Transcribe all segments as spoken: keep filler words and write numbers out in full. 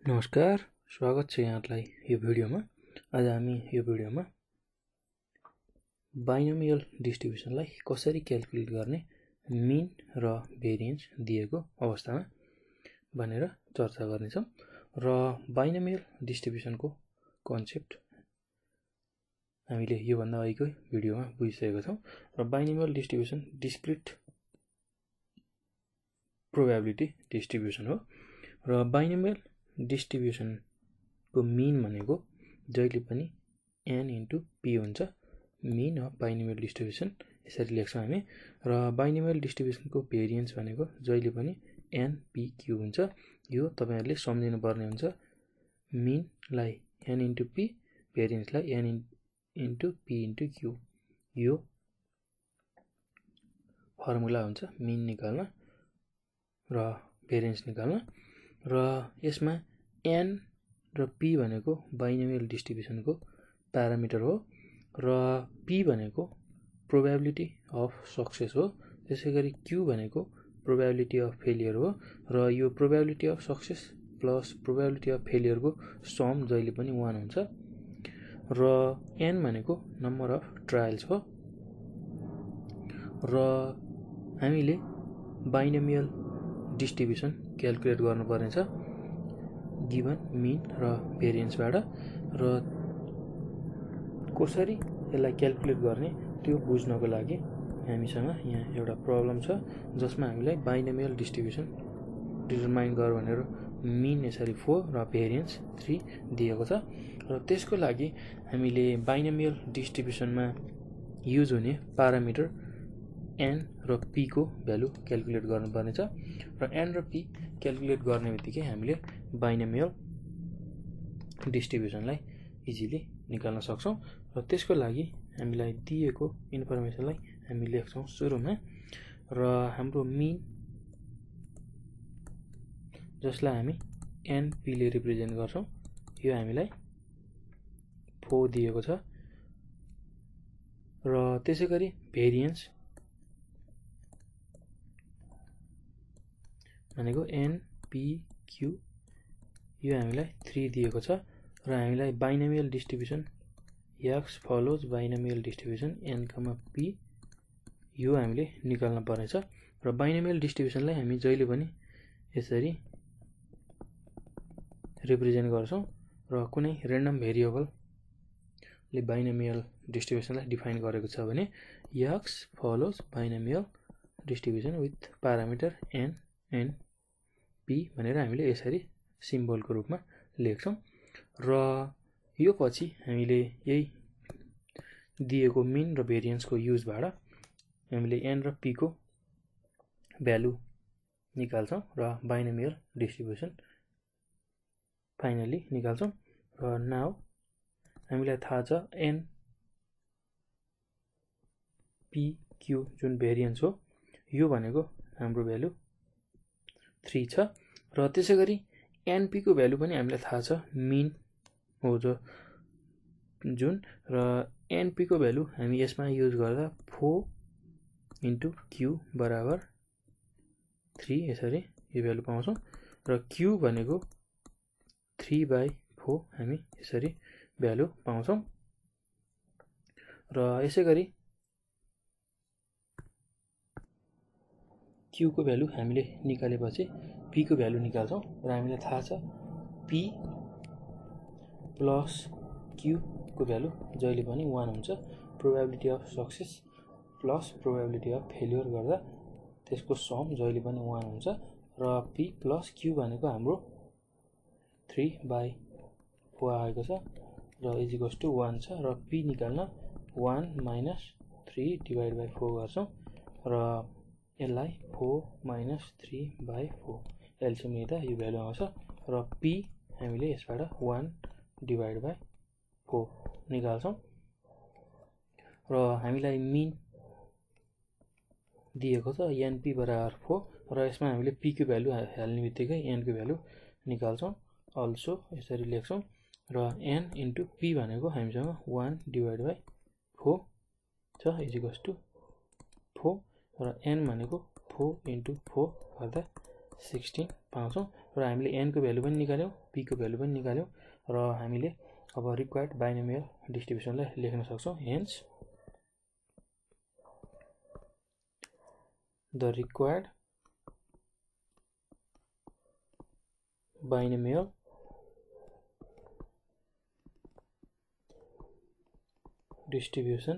नमस्कार, स्वागत छ यहाँलाई यो भिडियोमा। आज हामी यो भिडियोमा बाइनोमियल डिस्ट्रिब्युसनलाई कसरी क्याल्कुलेट गर्ने मिन र भेरिएन्स दिएको अवस्थामा भनेर चर्चा गर्नेछौँ। र बाइनोमियल डिस्ट्रिब्युसनको कन्सेप्ट हामीले योभन्दा अघिकै भिडियोमा बुझिसकेका छौँ। र binomial distribution discrete probability distribution हो। र बाइनोमियल डिस्ट्रिब्युसन को मिन भनेको जहिले पनि n इन्टु p हुन्छ। मिन अफ बाइनोमियल डिस्ट्रिब्युसन यसरी लेख्छौँ हामी। र बाइनोमियल डिस्ट्रिब्युसन को भेरिएन्स भनेको जहिले पनि n p q हुन्छ। यो तपाईहरुले सम्झिनु पर्ने हुन्छ। मिन लाई n इन्टु p, भेरिएन्स लाई n into p into q। यो फर्मुला हुन्छ मिन निकाल्न र भेरिएन्स निकाल्न। र यसमा n र p भनेको बाइनोमियल डिस्ट्रिब्युसन को प्यारामिटर हो र p भनेको प्रोबेबिलिटी अफ सक्सेस हो। त्यसैगरी q भनेको प्रोबेबिलिटी अफ फेलियर हो। र यो probability of success plus probability of failure को सम जहिले पनि वन हुन्छ। र n भनेको नम्बर अफ ट्रायल्स हो। र हामीले बाइनोमियल डिस्ट्रिब्युसन क्याल्कुलेट गर्नुपर्ने छ गिवन मिन र भेरिएन्सबाट। र कसरी यसलाई क्याल्कुलेट गर्ने त्यो बुझ्नको लागि हामीसँग यहाँ एउटा प्रब्लम छ जसमा हामीलाई बाइनोमियल डिस्ट्रिब्युसन डिटरमाइन गर भनेर मिन यसरी फोर र भेरिएन्स थ्री दिएको छ। र त्यसको लागि हामीले बाइनोमियल डिस्ट्रिब्युसनमा युज हुने प्यारामिटर n र p को भ्यालु क्याल्कुलेट गर्नुपर्ने छ। र n र p क्याल्कुलेट गर्ने बित्तिकै हामीले बाइनोमियल डिस्ट्रिब्युसनलाई इजिली निकाल्न सक्छौं। र त्यसको लागि हामीलाई दिएको इन्फर्मेसनलाई हामी लेख्छौं सुरुमा। र हाम्रो मिन जसलाई हामी np ले रिप्रेजेन्ट गर्छौं, यो हामीलाई फोर दिएको छ। र त्यसैगरी भेरिएन्स भनेको npq, यो हामीलाई थ्री दिएको छ। र हामीलाई binomial distribution x follows binomial distribution n, p यो हामीले निकाल्न पर्नेछ। र बाइनोमियल डिस्ट्रिब्युसनलाई हामी जहिले पनि यसरी रिप्रेजेन्ट गर्छौं। र कुनै र्यान्डम भेरिएबल ले बाइनोमियल डिस्ट्रिब्युसनलाई डिफाइन गरेको छ भने x follows binomial distribution with parameter n n p भनेर हामीले यसरी सिम्बलको रूपमा लेख्छौं। र यो पछि हामीले यही दिएको मिन र भेरिएन्स को युजबाट हामीले n र p को भ्यालु निकाल्छौं र बाइनोमियल डिस्ट्रिब्युसन फाइनली निकाल्छौं। र नाउ हामीलाई थाहा छ n p q जुन भेरिएन्स हो यो भनेको हाम्रो भ्यालु थ्री छ। र त्यसैगरी np को भ्यालु पनि हामीलाई थाहा छ मिन हो जो जुन। र np को भ्यालु हामी यसमा युज गर्दा फोर इन्टु q बराबर थ्री यसरी यो भ्यालु पाउँछौं। र q भनेको थ्री बाई फोर हामी यसरी भ्यालु पाउँछौं। र यसैगरी q को भ्यालु हामीले निकालेपछि p को भ्यालु निकाल्छौं। र हामीलाई थाहा छ p प्लस q को भ्यालु जहिले पनि वन हुन्छ। Probability of success plus probability of failure गर्दा त्यसको सम जहिले पनि वन हुन्छ। र p प्लस q भनेको हाम्रो थ्री बाई फोर आएको छ र इज इक्वल्स टु वन छ। र p निकाल्न one minus three divide by four गर्छौं। र यसलाई four minus three by four LCM लिँदा यो भ्यालु आउँछ। र p हामीले यसबाट वन डिवाइड बाई फोर निकाल्छौं। र हामीलाई मिन दिएको छ np बराबर फोर। र यसमा हामीले p को भ्यालु हाल्ने बित्तिकै n को भ्यालु निकाल्छौं। अल्सो यसरी लेख्छौं। र n इन्टु p भनेको हामीसँग वन डिवाइड बाई फोर छ इज इक्वल्स टु फोर। र n भनेको फोर इन्टु फोर गर्दा सिक्सटिन पाउँछौँ र हामीले एनको भ्यालु पनि निकाल्यौँ, पीको भ्यालु पनि निकाल्यौँ र हामीले अब रिक्वायर्ड बाइनोमियल डिस्ट्रिब्युसनलाई लेख्न सक्छौँ। Hence the required binomial distribution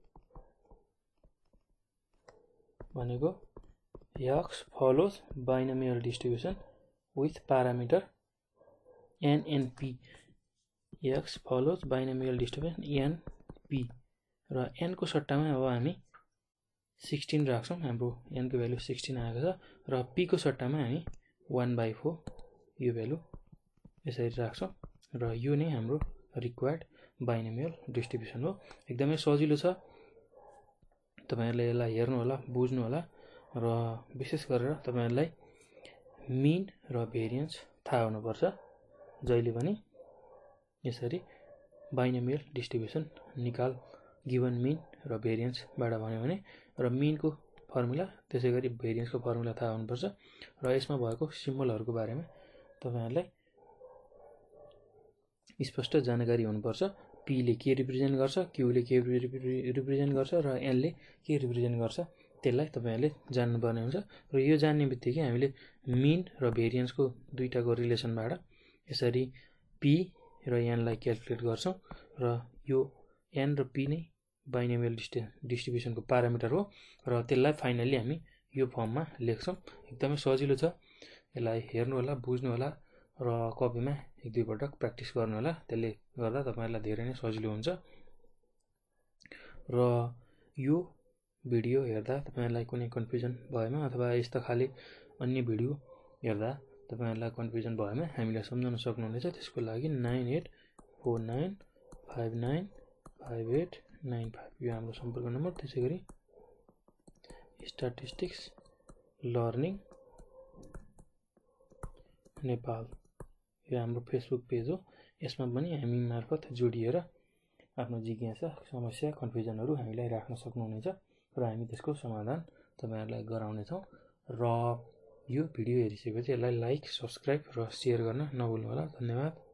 भनेको x follows binomial distribution with parameter n and p. x follows binomial distribution n p र n को सट्टामा अब हामी सिक्सटिन राख्छौँ, हाम्रो n को भ्यालु सिक्सटिन आएको छ र p को सट्टामा हामी वन बाई फोर यो भ्यालु यसरी राख्छौँ र यो नै हाम्रो रिक्वायर्ड बाइनोमियल डिस्ट्रिब्युसन हो। एकदमै सजिलो छ, तपाईहरुले यसलाई हेर्नु होला, बुझ्नु होला र विशेष गरेर तपाईहरुलाई मिन र भेरिएन्स थाहा हुनुपर्छ। जहिले पनि यसरी बाइनोमियल डिस्ट्रिब्युसन निकाल गिवन मिन र भेरिएन्स बाट भन्यो भने र मिनको फर्मुला त्यसैगरी भेरिएन्सको फर्मुला थाहा हुनुपर्छ र यसमा भएको सिम्बलहरुको बारेमा तपाईहरुलाई स्पष्ट जानकारी हुनुपर्छ। p ले के रिप्रेजेन्ट गर्छ, q ले के रिप्रेजेन्ट गर्छ र n ले के रिप्रेजेन्ट गर्छ त्यसलाई तपाईहरुले जान्नुपर्ने हुन्छ र यो जान्ने बित्तिकै हामीले मिन र भेरिएन्सको दुईटाको रिलेसनबाट यसरी p र n लाई क्याल्कुलेट गर्छौं र यो n र p नै बाइनोमियल डिस्ट्रिब्युसनको प्यारामिटर हो र त्यसलाई फाइनली हामी यो फर्ममा लेख्छौं। एकदमै सजिलो छ, यसलाई हेर्नु होला, बुझ्नु होला र कपीमा एक दुई पटक प्र्याक्टिस गर्नु होला, त्यसले गर्दा तपाईहरुलाई धेरै नै सजिलो हुन्छ। र यो भिडियो हेर्दा तपाईहरुलाई कुनै कन्फ्युजन भएमा अथवा यस्ता खाली अन्य भिडियो हेर्दा तपाईहरुलाई कन्फ्युजन भएमा हामीलाई सम्झाउन सक्नुहुनेछ। त्यसको लागि nine eight four nine five nine five eight nine five यो हाम्रो सम्पर्क नम्बर। त्यसैगरी स्ट्याटिस्टिक्स लर्निङ नेपाल यो हाम्रो फेसबुक पेज हो। यसमा पनि हामी मार्फत जोडिएर आफ्नो जिज्ञासा, समस्या, कन्फ्युजनहरु हामीलाई राख्न सक्नुहुनेछ र हामी त्यसको समाधान तपाईहरुलाई गराउने छौं। र यो भिडियो हेरिसकेपछि यसलाई लाइक, सब्स्क्राइब र शेयर गर्न नभुल्नु होला। धन्यवाद।